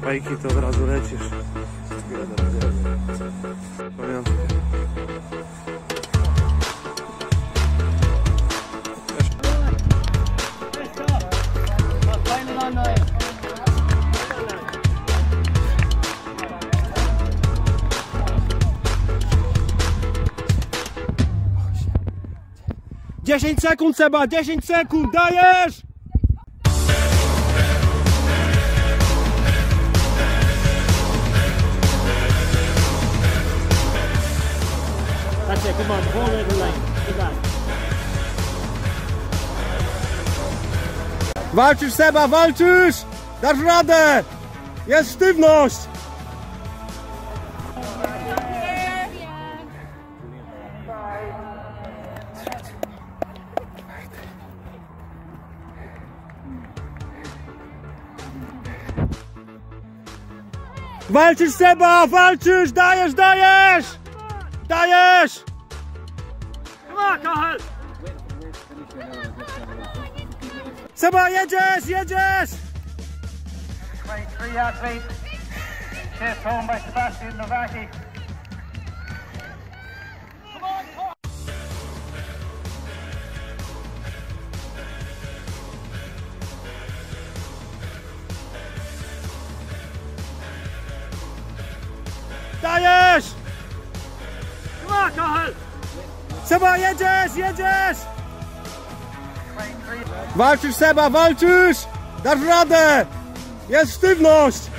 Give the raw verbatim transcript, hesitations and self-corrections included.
fajki, to od razu lecisz. Pamiątkę. dziesięć sekund, Seba, dziesięć sekund, dajesz! That's it, come on, hold it in the lane. Good back. Walczysz, Seba, walczysz! Dasz radę! Jest sztywność! Walczysz, Seba, walczysz! Dajesz, dajesz! Dajesz! Seba, jedziesz, jedziesz! twenty-three yards lead. Chased home by Sebastian Novaki. Dajesz! Seba, jedziesz, jedziesz! Walczysz, Seba, walczysz! Dasz radę! Jest sztywność!